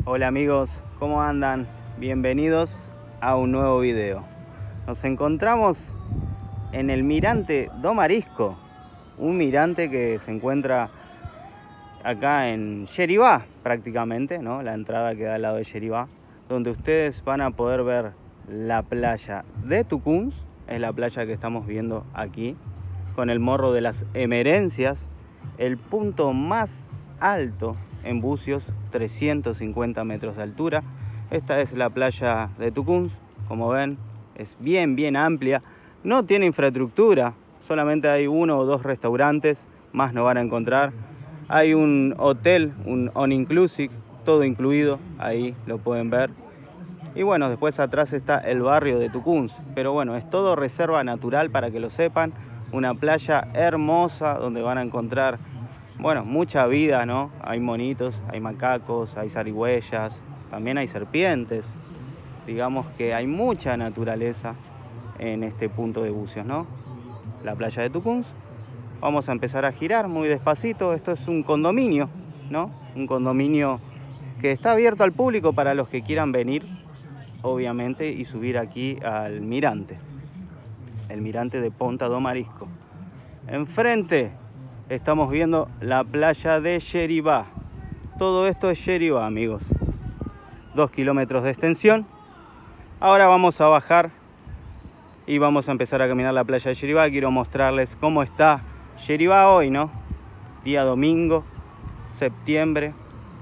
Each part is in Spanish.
Hola amigos, ¿cómo andan? Bienvenidos a un nuevo video. Nos encontramos en el mirante do Marisco, un mirante que se encuentra acá en Yeribá prácticamente, ¿no? La entrada que da al lado de Yeribá, donde ustedes van a poder ver la playa de Tucunz, es la playa que estamos viendo aquí, con el Morro de las Emerencias, el punto más alto en Bucios, 350 metros de altura. Esta es la playa de Tucunz, como ven, es bien amplia, no tiene infraestructura, solamente hay 1 o 2 restaurantes, más no van a encontrar. Hay un hotel, un all inclusive, todo incluido, ahí lo pueden ver. Y bueno, después atrás está el barrio de Tucunz, pero bueno, es todo reserva natural para que lo sepan. Una playa hermosa donde van a encontrar, bueno, mucha vida, ¿no? Hay monitos, hay macacos, hay zarigüeyas, también hay serpientes. Digamos que hay mucha naturaleza en este punto de buceos, ¿no? La playa de Tucunz. Vamos a empezar a girar muy despacito. Esto es un condominio, ¿no? Un condominio que está abierto al público para los que quieran venir, obviamente, y subir aquí al mirante. El mirante de Ponta do Marisco. Enfrente estamos viendo la playa de Yeribá. Todo esto es Yeribá, amigos. 2 kilómetros de extensión. Ahora vamos a bajar y vamos a empezar a caminar la playa de Yeribá. Quiero mostrarles cómo está Yeribá hoy, ¿no? Día domingo, septiembre.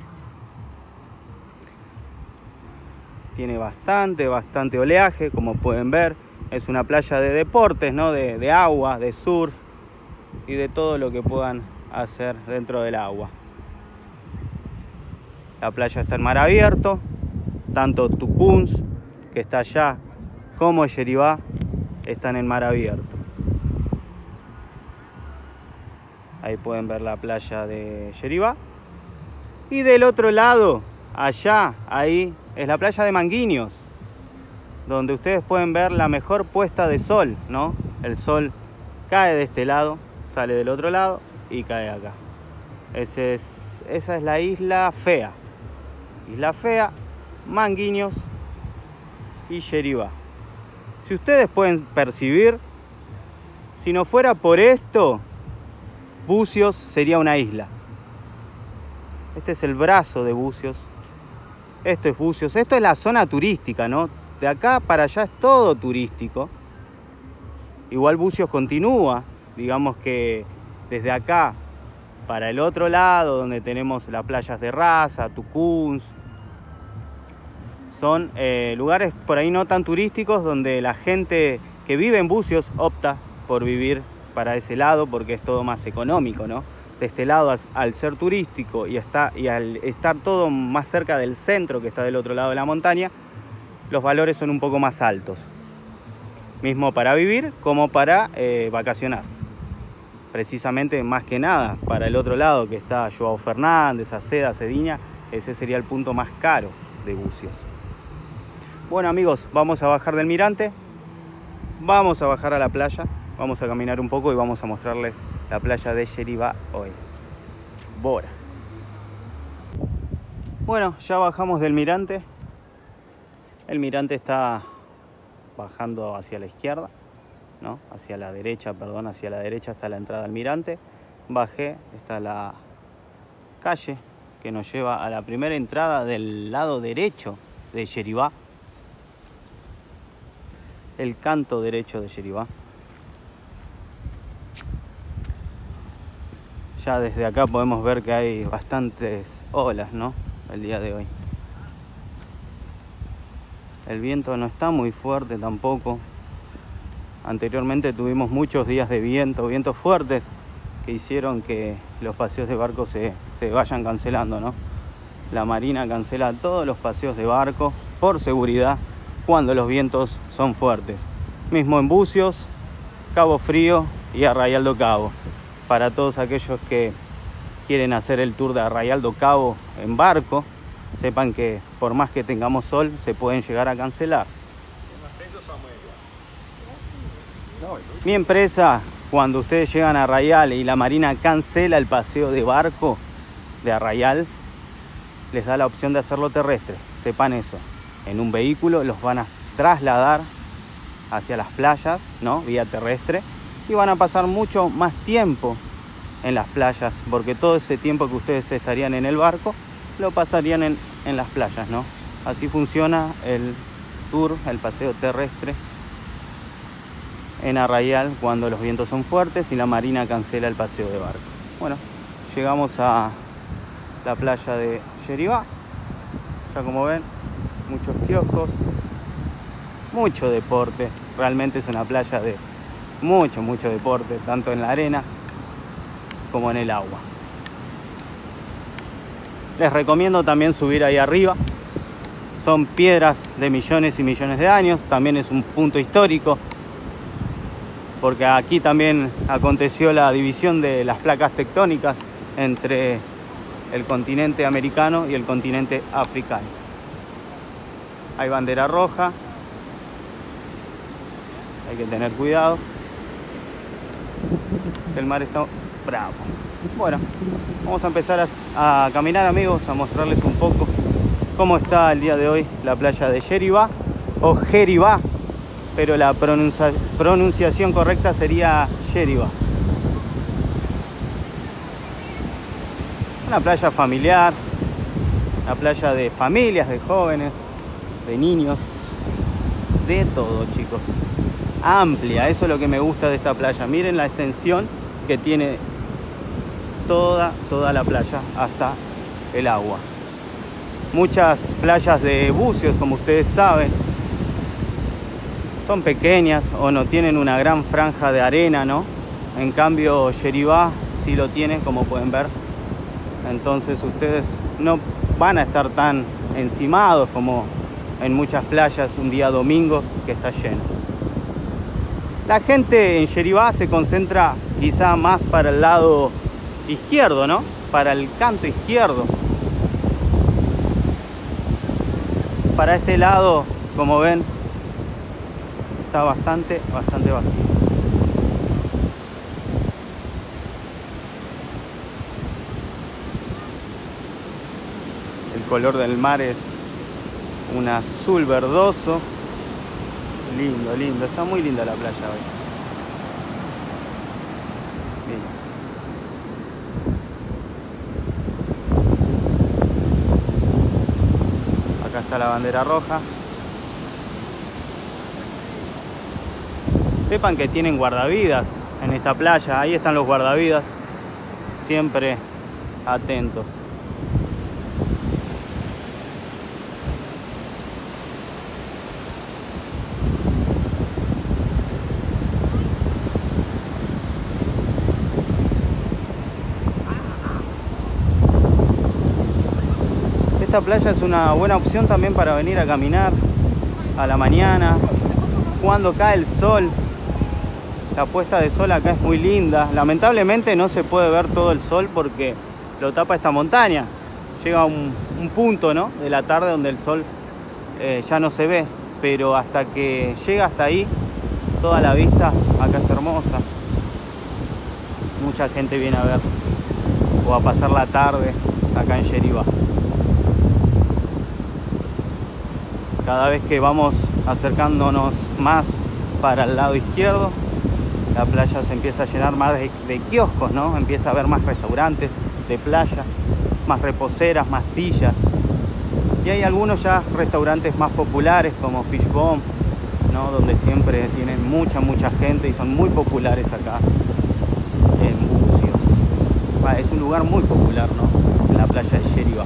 Tiene bastante oleaje, como pueden ver. Es una playa de deportes, ¿no? De agua, de surf y de todo lo que puedan hacer dentro del agua. La playa está en mar abierto. Tanto Tucunz, que está allá, como Yeribá están en mar abierto. Ahí pueden ver la playa de Yeribá. Y del otro lado, allá, ahí, es la playa de Manguinhos, donde ustedes pueden ver la mejor puesta de sol, ¿no? El sol cae de este lado, sale del otro lado y cae acá. Esa es la Isla Fea. Isla Fea, Manguinhos y Yeribá. Si ustedes pueden percibir, si no fuera por esto, Bucios sería una isla. Este es el brazo de Bucios. Esto es Bucios. Esto es la zona turística, ¿no? De acá para allá es todo turístico. Igual Bucios continúa. Digamos que desde acá para el otro lado, donde tenemos las playas de Raza, Tucunz, son lugares por ahí no tan turísticos, donde la gente que vive en Bucios opta por vivir para ese lado porque es todo más económico, ¿no? De este lado, al ser turístico y al estar todo más cerca del centro, que está del otro lado de la montaña, los valores son un poco más altos. Mismo para vivir como para vacacionar. Precisamente, más que nada, para el otro lado, que está João Fernández, Aceda, Cediña, ese sería el punto más caro de Bucios. Bueno amigos, vamos a bajar del mirante, vamos a bajar a la playa, vamos a caminar un poco y vamos a mostrarles la playa de Yeribá hoy. Bora. Bueno, ya bajamos del mirante. El mirante está bajando hacia la izquierda, ¿no? Hacia la derecha está la entrada al mirante. Bajé, está la calle que nos lleva a la primera entrada del lado derecho de Yeribá. El canto derecho de Yeribá. Ya desde acá podemos ver que hay bastantes olas, ¿no? El día de hoy. El viento no está muy fuerte tampoco. Anteriormente tuvimos muchos días de vientos fuertes que hicieron que los paseos de barco se vayan cancelando, ¿no? La Marina cancela todos los paseos de barco por seguridad cuando los vientos son fuertes. Mismo en Bucios, Cabo Frío y Arraial do Cabo. Para todos aquellos que quieren hacer el tour de Arraial do Cabo en barco, sepan que por más que tengamos sol, se pueden llegar a cancelar. Mi empresa, cuando ustedes llegan a Arraial y la Marina cancela el paseo de barco de Arraial, les da la opción de hacerlo terrestre. Sepan eso. En un vehículo los van a trasladar hacia las playas, ¿no? Vía terrestre. Y van a pasar mucho más tiempo en las playas, porque todo ese tiempo que ustedes estarían en el barco lo pasarían en las playas, ¿no? Así funciona el tour, el paseo terrestre en Arraial cuando los vientos son fuertes y la marina cancela el paseo de barco. Bueno, llegamos a la playa de Yeribá. Ya como ven, muchos kioscos, mucho deporte. Realmente es una playa de mucho deporte, tanto en la arena como en el agua. Les recomiendo también subir ahí arriba. Son piedras de millones y millones de años. También es un punto histórico, porque aquí también aconteció la división de las placas tectónicas entre el continente americano y el continente africano. Hay bandera roja, hay que tener cuidado. El mar está bravo. Bueno, vamos a empezar a caminar, amigos, a mostrarles un poco cómo está el día de hoy la playa de Yeribá o Jeribá, pero la pronunciación correcta sería Yeribá. Una playa familiar, una playa de familias, de jóvenes, de niños, de todo, chicos. Amplia, eso es lo que me gusta de esta playa. Miren la extensión que tiene toda la playa hasta el agua. Muchas playas de buceos, como ustedes saben, son pequeñas o no tienen una gran franja de arena, ¿no? En cambio, Yeribá sí lo tiene, como pueden ver. Entonces ustedes no van a estar tan encimados como en muchas playas un día domingo que está lleno. La gente en Yeribá se concentra quizá más para el lado izquierdo, ¿no? Para el canto izquierdo. Para este lado, como ven, está bastante vacío. El color del mar es un azul verdoso. Lindo, está muy linda la playa hoy. Bien. Acá está la bandera roja. Sepan que tienen guardavidas en esta playa. Ahí están los guardavidas, siempre atentos. Esta playa es una buena opción también para venir a caminar a la mañana, cuando cae el sol. La puesta de sol acá es muy linda. Lamentablemente no se puede ver todo el sol porque lo tapa esta montaña. Llega un punto, ¿no?, de la tarde donde el sol ya no se ve, pero hasta que llega hasta ahí, toda la vista acá es hermosa. Mucha gente viene a ver o a pasar la tarde acá en Yeribá. Cada vez que vamos acercándonos más para el lado izquierdo, la playa se empieza a llenar más de kioscos, ¿no? Empieza a haber más restaurantes de playa, más reposeras, más sillas. Y hay algunos ya restaurantes más populares como Fish Bomb, ¿no?, donde siempre tienen mucha gente y son muy populares acá en Bucios. Es un lugar muy popular, ¿no?, en la playa de Yeribá.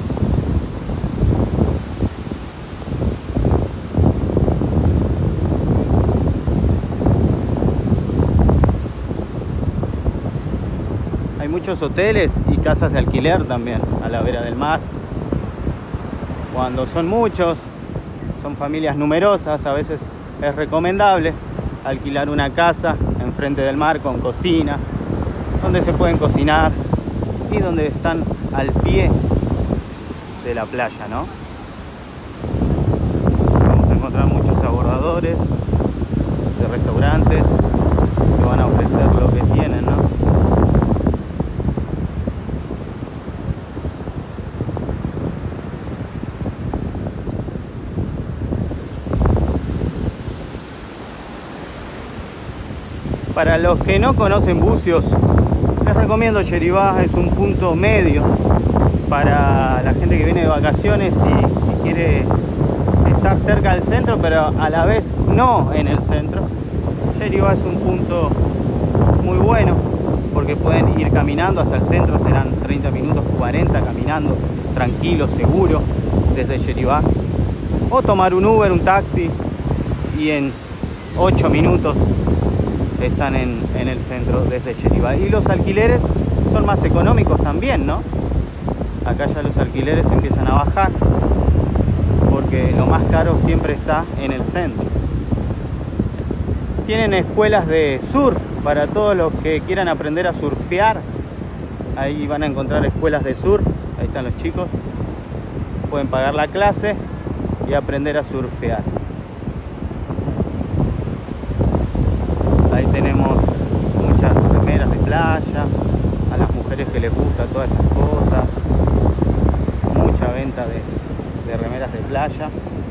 Hay muchos hoteles y casas de alquiler también a la vera del mar. Cuando son muchos, son familias numerosas, a veces es recomendable alquilar una casa enfrente del mar con cocina, donde se pueden cocinar y donde están al pie de la playa, ¿no? Vamos a encontrar muchos abordadores de restaurantes que van a ofrecer lo que tienen, ¿no? Para los que no conocen Bucios, les recomiendo Yeribá. Es un punto medio para la gente que viene de vacaciones y quiere estar cerca del centro, pero a la vez no en el centro. Yeribá es un punto muy bueno porque pueden ir caminando hasta el centro, serán 30 minutos, 40 caminando, tranquilo, seguro, desde Yeribá. O tomar un Uber, un taxi, y en 8 minutos están en el centro desde Yeribá. Y los alquileres son más económicos también, ¿no? Acá ya los alquileres empiezan a bajar porque lo más caro siempre está en el centro. Tienen escuelas de surf para todos los que quieran aprender a surfear. Ahí van a encontrar escuelas de surf. Ahí están los chicos. Pueden pagar la clase y aprender a surfear. Ahí tenemos muchas remeras de playa, a las mujeres que les gusta todas estas cosas, mucha venta de remeras de playa.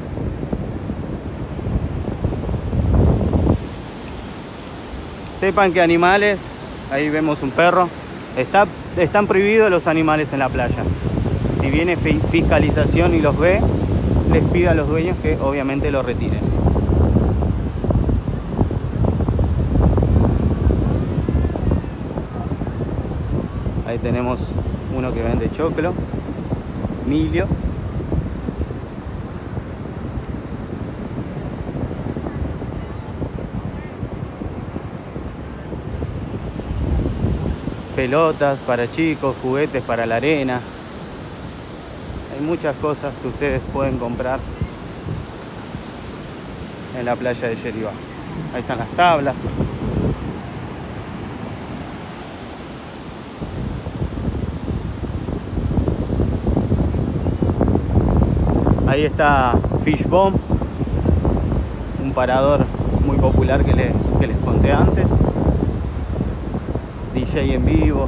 Sepan que animales, ahí vemos un perro, están prohibidos los animales en la playa. Si viene fiscalización y los ve, les pide a los dueños que obviamente lo retiren. Ahí tenemos uno que vende choclo, milio. Pelotas para chicos, juguetes para la arena. Hay muchas cosas que ustedes pueden comprar en la playa de Yeribá. Ahí están las tablas. Ahí está Fish Bomb, un parador muy popular que les conté antes. DJ en vivo.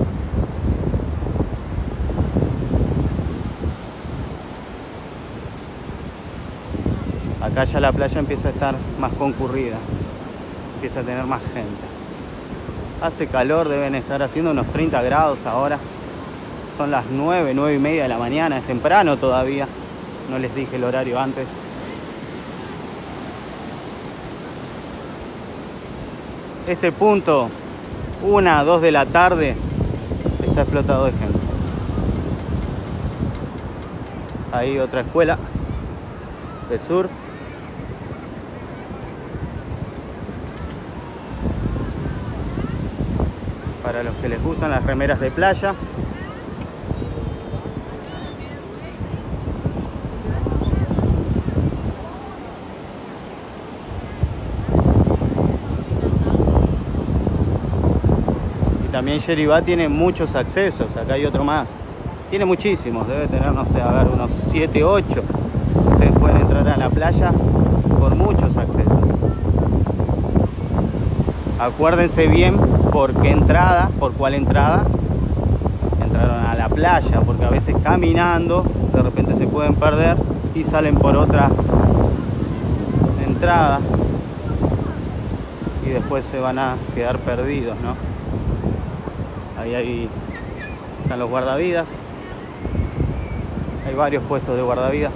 Acá ya la playa empieza a estar más concurrida, empieza a tener más gente. Hace calor, deben estar haciendo unos 30 grados ahora. Son las 9 y media de la mañana, es temprano todavía. No les dije el horario antes. Este punto, 1, 2 de la tarde, está explotado de gente. Ahí otra escuela de surf. Para los que les gustan las remeras de playa. También Yeribá tiene muchos accesos, acá hay otro más. Tiene muchísimos, debe tener, no sé, a ver, unos 7, 8. Ustedes pueden entrar a la playa por muchos accesos. Acuérdense bien por qué entrada, por cuál entrada entraron a la playa, porque a veces caminando de repente se pueden perder y salen por otra entrada y después se van a quedar perdidos, ¿no? Ahí están los guardavidas. Hay varios puestos de guardavidas.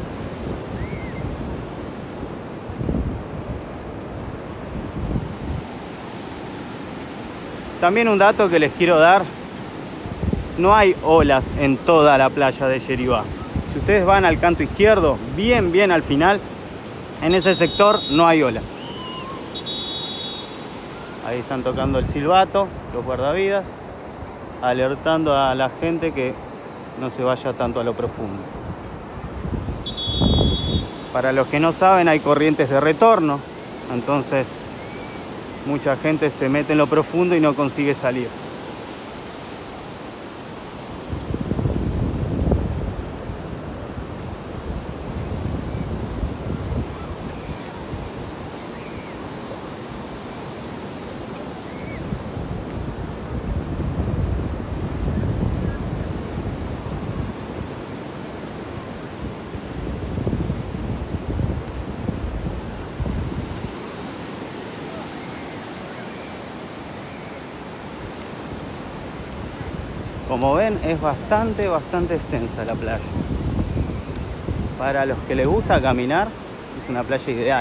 También un dato que les quiero dar. No hay olas en toda la playa de Yeribá. Si ustedes van al canto izquierdo, bien al final, en ese sector no hay ola. Ahí están tocando el silbato, los guardavidas, alertando a la gente que no se vaya tanto a lo profundo. Para los que no saben, hay corrientes de retorno, entonces mucha gente se mete en lo profundo y no consigue salir. Como ven, es bastante extensa la playa. Para los que les gusta caminar, es una playa ideal.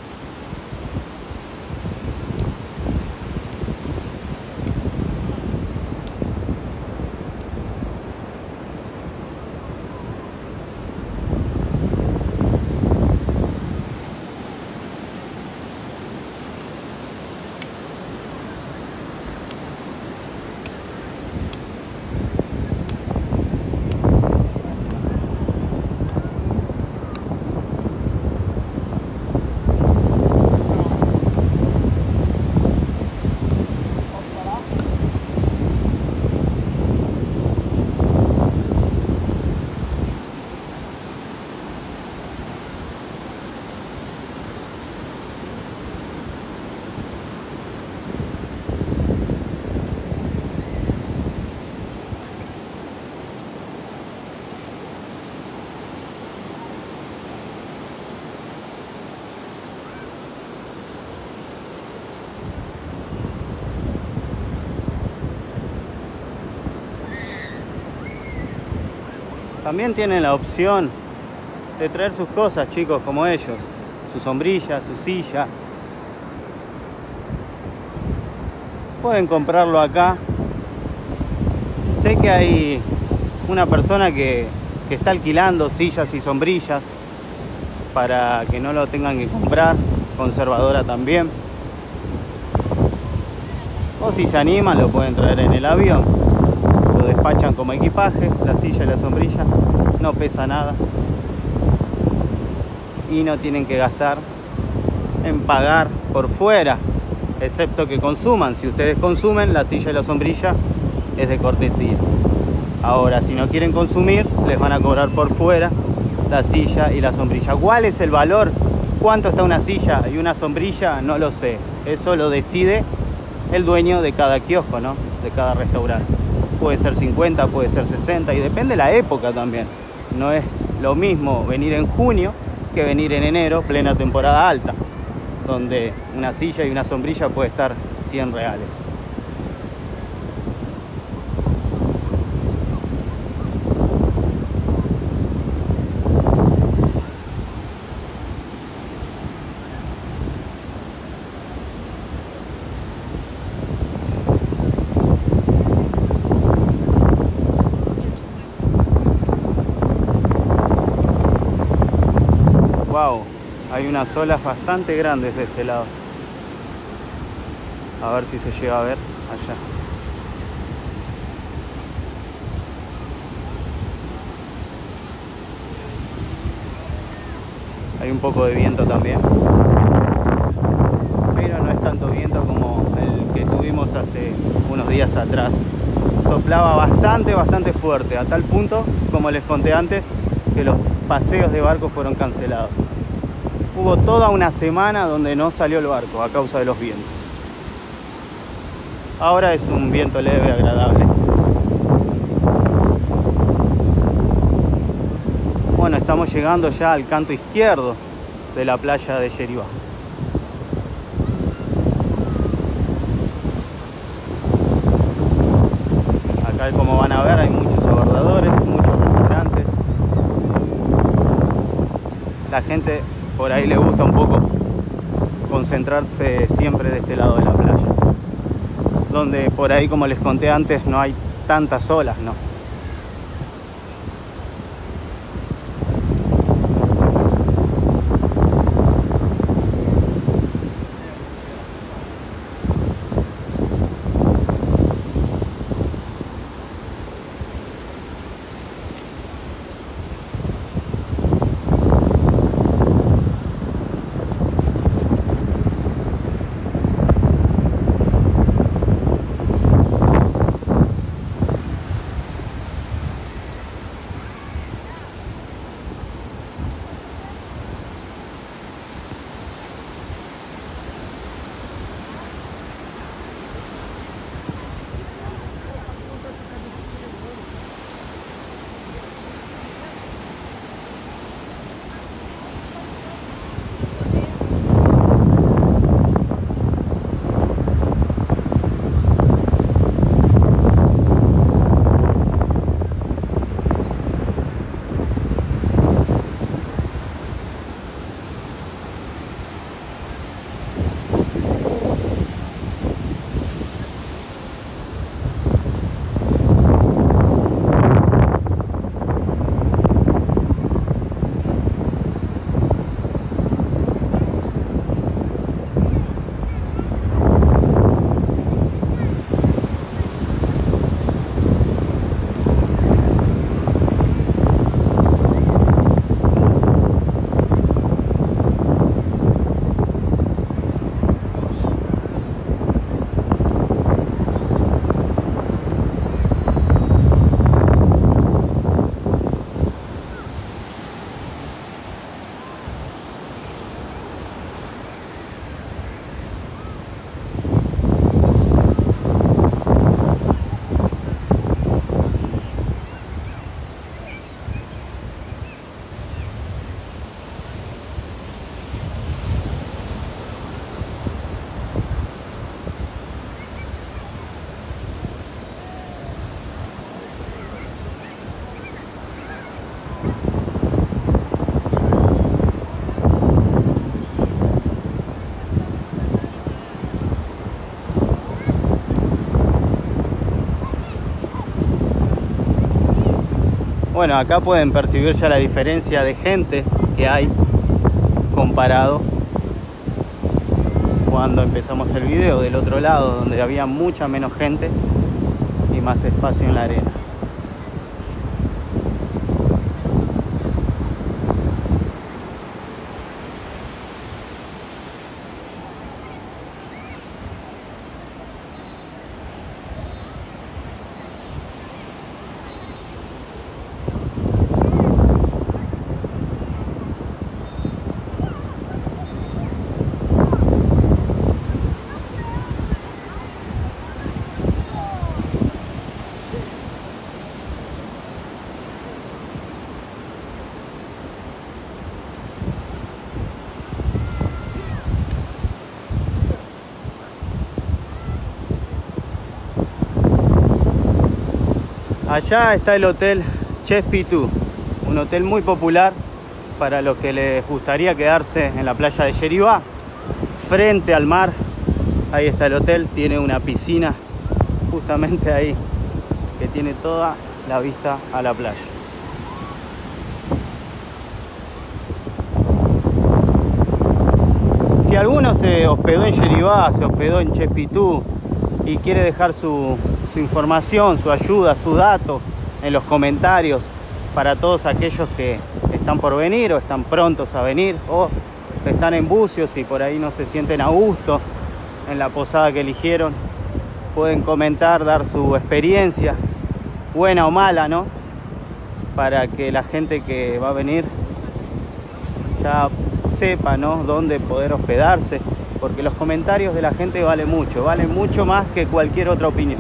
También tienen la opción de traer sus cosas, chicos, como ellos. Su sombrilla, su silla. Pueden comprarlo acá. Sé que hay una persona que está alquilando sillas y sombrillas para que no lo tengan que comprar. Conservadora también. O si se animan, lo pueden traer en el avión. Lo despachan como equipaje. La silla y la sombrilla no pesa nada. Y no tienen que gastar en pagar por fuera, excepto que consuman. Si ustedes consumen, la silla y la sombrilla es de cortesía. Ahora, si no quieren consumir, les van a cobrar por fuera la silla y la sombrilla. ¿Cuál es el valor? ¿Cuánto está una silla y una sombrilla? No lo sé. Eso lo decide el dueño de cada kiosco, ¿no? De cada restaurante. Puede ser 50, puede ser 60 y depende de la época también. No es lo mismo venir en junio que venir en enero, plena temporada alta, donde una silla y una sombrilla puede estar 100 reales. Wow, hay unas olas bastante grandes de este lado. A ver si se llega a ver allá. Hay un poco de viento también, pero no es tanto viento como el que tuvimos hace unos días atrás. Soplaba bastante fuerte, a tal punto, como les conté antes, que los paseos de barco fueron cancelados. Hubo toda una semana donde no salió el barco a causa de los vientos. Ahora es un viento leve, agradable. Bueno, estamos llegando ya al canto izquierdo de la playa de Yeribá. Acá, como van a ver, hay muchos abordadores, muchos restaurantes. La gente por ahí le gusta un poco concentrarse siempre de este lado de la playa, donde por ahí, como les conté antes, no hay tantas olas, ¿no? Bueno, acá pueden percibir ya la diferencia de gente que hay comparado cuando empezamos el video del otro lado, donde había mucha menos gente y más espacio en la arena. Allá está el hotel Chespirito, un hotel muy popular para los que les gustaría quedarse en la playa de Yeribá, frente al mar. Ahí está el hotel, tiene una piscina justamente ahí que tiene toda la vista a la playa. Si alguno se hospedó en Yeribá, se hospedó en Chespirito y quiere dejar su información, su ayuda, su dato en los comentarios para todos aquellos que están por venir o están prontos a venir o están en Bucios y por ahí no se sienten a gusto en la posada que eligieron, pueden comentar, dar su experiencia, buena o mala, ¿no? Para que la gente que va a venir ya sepa, ¿no?, dónde poder hospedarse, porque los comentarios de la gente valen mucho más que cualquier otra opinión.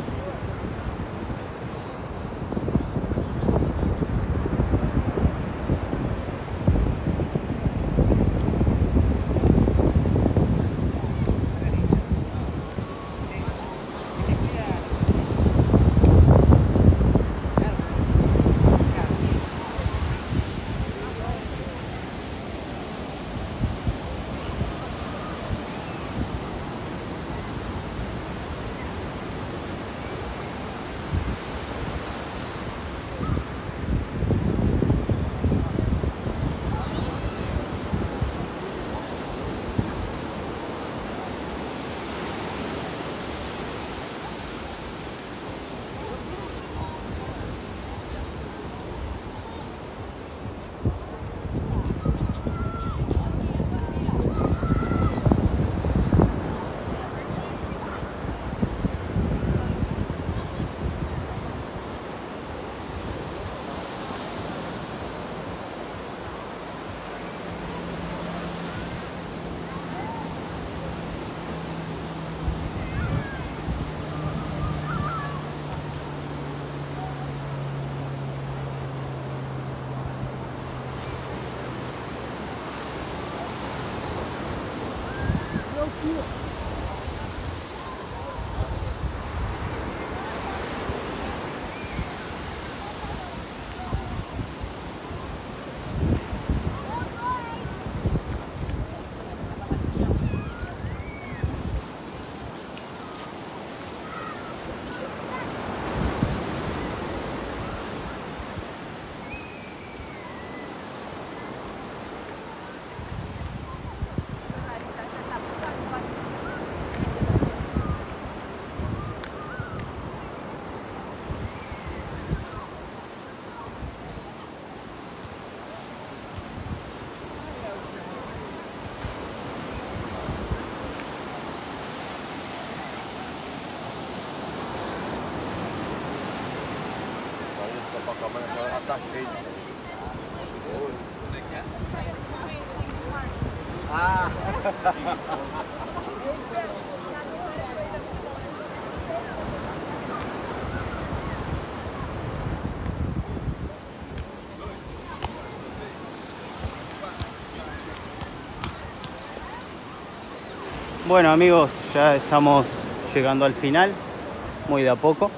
Bueno amigos, ya estamos llegando al final, muy de a poco.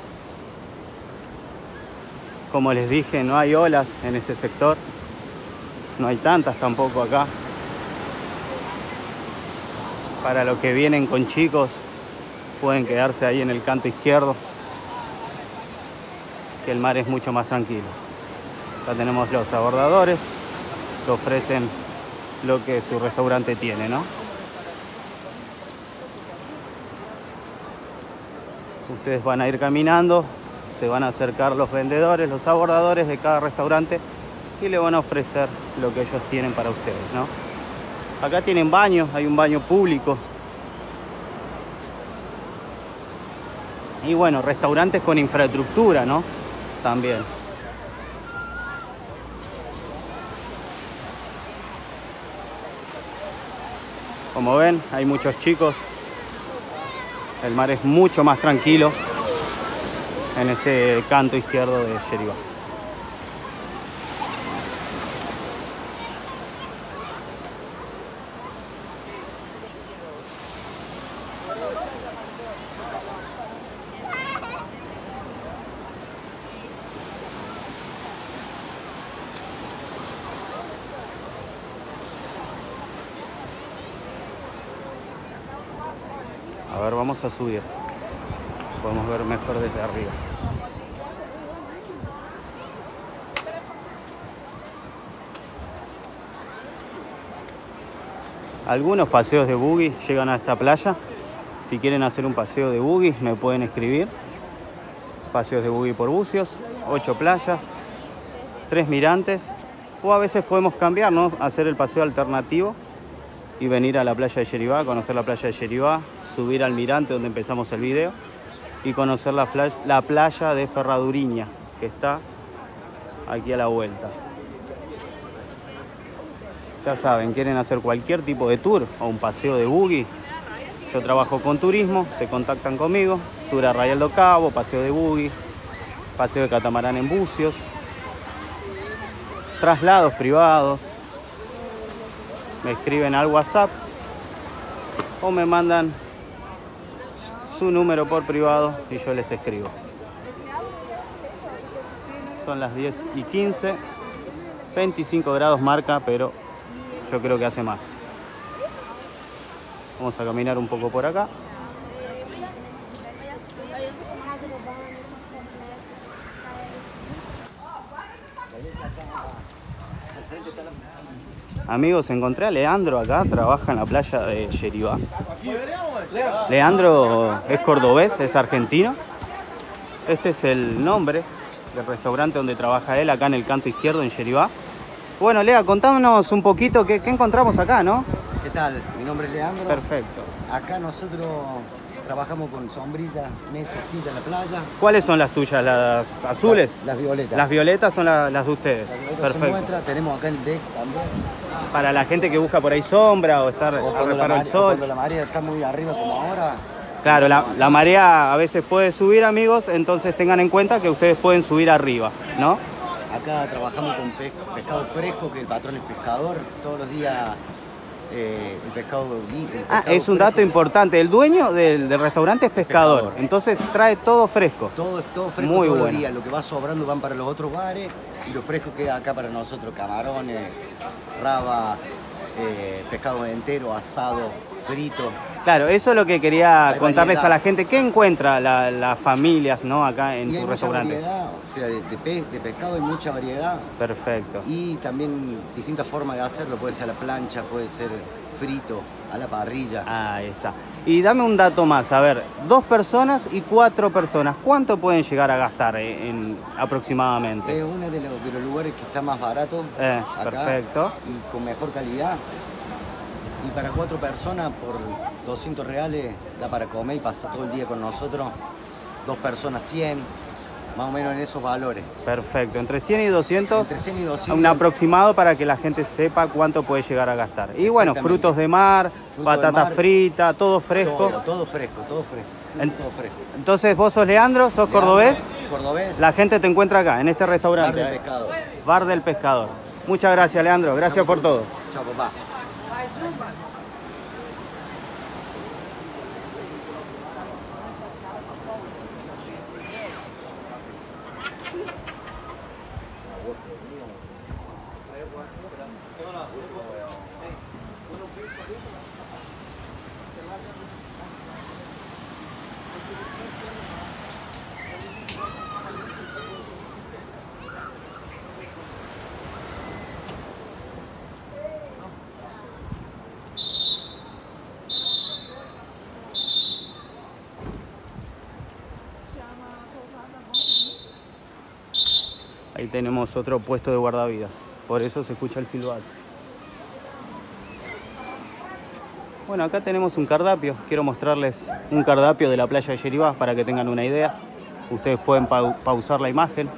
Como les dije, no hay olas en este sector, no hay tantas tampoco acá. Para los que vienen con chicos, pueden quedarse ahí en el canto izquierdo, que el mar es mucho más tranquilo. Acá tenemos los abordadores que ofrecen lo que su restaurante tiene, ¿no? Ustedes van a ir caminando, se van a acercar los vendedores, los abordadores de cada restaurante y le van a ofrecer lo que ellos tienen para ustedes, ¿no? Acá tienen baños, hay un baño público. Y bueno, restaurantes con infraestructura, ¿no? También. Como ven, hay muchos chicos. El mar es mucho más tranquilo en este canto izquierdo de Yeribá. A ver, vamos a subir. Podemos ver mejor desde arriba. Algunos paseos de buggy llegan a esta playa. Si quieren hacer un paseo de buggy, me pueden escribir. Paseos de buggy por Bucios, 8 playas, 3 mirantes. O a veces podemos cambiar, ¿no? Hacer el paseo alternativo y venir a la playa de Yeribá, conocer la playa de Yeribá, subir al mirante donde empezamos el video y conocer la playa de Ferraduriña, que está aquí a la vuelta. Ya saben, quieren hacer cualquier tipo de tour o un paseo de buggy. Yo trabajo con turismo, se contactan conmigo. Tour a Arraial do Cabo, paseo de buggy, paseo de catamarán en Bucios, traslados privados. Me escriben al WhatsApp o me mandan su número por privado y yo les escribo. Son las 10:15, 25 grados marca, pero yo creo que hace más. Vamos a caminar un poco por acá. Amigos, encontré a Leandro acá, trabaja en la playa de Yeribá. Leandro es cordobés, es argentino. Este es el nombre del restaurante donde trabaja él, acá en el canto izquierdo en Yeribá. Bueno, Lea, contámonos un poquito qué encontramos acá, ¿no? ¿Qué tal? Mi nombre es Leandro. Perfecto. Acá nosotros trabajamos con sombrilla, mesas, sillas en la playa. ¿Cuáles son las tuyas? ¿Las azules? Las violetas. Las violetas son las de ustedes. Las violetas Perfecto. son nuestras, tenemos acá el deck también. Para la gente que busca por ahí sombra o estar O a cuando, reparo del sol. cuando la marea está muy arriba como ahora. Claro, la marea a veces puede subir, amigos, entonces tengan en cuenta que ustedes pueden subir arriba, ¿no? Acá trabajamos con pescado fresco, que el patrón es pescador. Todos los días el pescado Es un dato fresco. importante. El dueño del restaurante es pescador, Pescador. entonces trae todo fresco. Todo fresco Muy todos bueno. los días. Lo que va sobrando van para los otros bares y lo fresco queda acá para nosotros. Camarones, raba, pescado entero, asado, frito. Claro, eso es lo que quería Hay contarles variedad. a la gente. ¿Qué encuentra las familias, ¿no? Acá en Y hay tu mucha restaurante? variedad, o sea, de pescado hay mucha variedad. Perfecto. Y también distintas formas de hacerlo. Puede ser a la plancha, puede ser frito, a la parrilla. Ahí está. Y dame un dato más, a ver, 2 personas y 4 personas, ¿cuánto pueden llegar a gastar aproximadamente? Es uno de los lugares que está más barato acá. Perfecto. Y con mejor calidad. Y para 4 personas por 200 reales da para comer y pasar todo el día con nosotros. 2 personas 100, más o menos en esos valores. Perfecto, entre 100 y 200, Entre 100 y 200. un aproximado para que la gente sepa cuánto puede llegar a gastar. Y bueno, Exactamente. frutos de mar, Fruto patata de mar, frita, todo fresco. Todo fresco, todo fresco. Todo fresco. Entonces vos sos Leandro, sos cordobés, Cordobés. la gente te encuentra acá, en este restaurante. Bar del Pescado. Bar del Pescador. Muchas gracias, Leandro, gracias por todo. Chao, papá. Ahí tenemos otro puesto de guardavidas, por eso se escucha el silbato. Bueno, acá tenemos un cardapio. Quiero mostrarles un cardapio de la playa de Yeribá para que tengan una idea. Ustedes pueden pausar la imagen.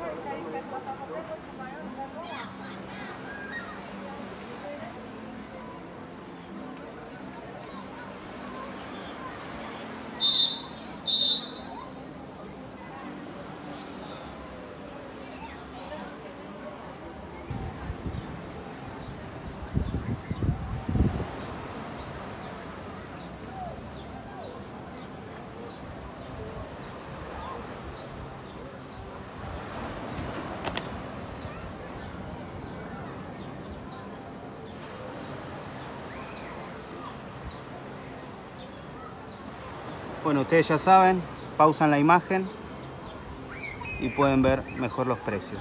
Bueno, ustedes ya saben, pausan la imagen y pueden ver mejor los precios.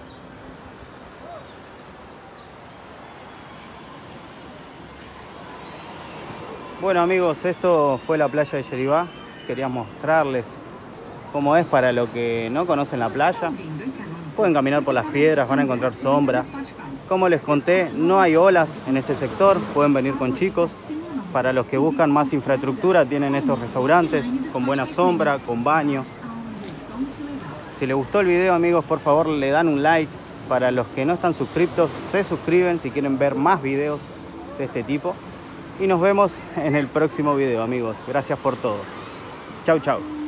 Bueno amigos, esto fue la playa de Yeribá. Quería mostrarles cómo es para los que no conocen la playa. Pueden caminar por las piedras, van a encontrar sombra. Como les conté, no hay olas en este sector, pueden venir con chicos. Para los que buscan más infraestructura, tienen estos restaurantes con buena sombra, con baño. Si les gustó el video, amigos, por favor le dan un like. Para los que no están suscritos, se suscriben si quieren ver más videos de este tipo. Y nos vemos en el próximo video, amigos. Gracias por todo. Chau, chau.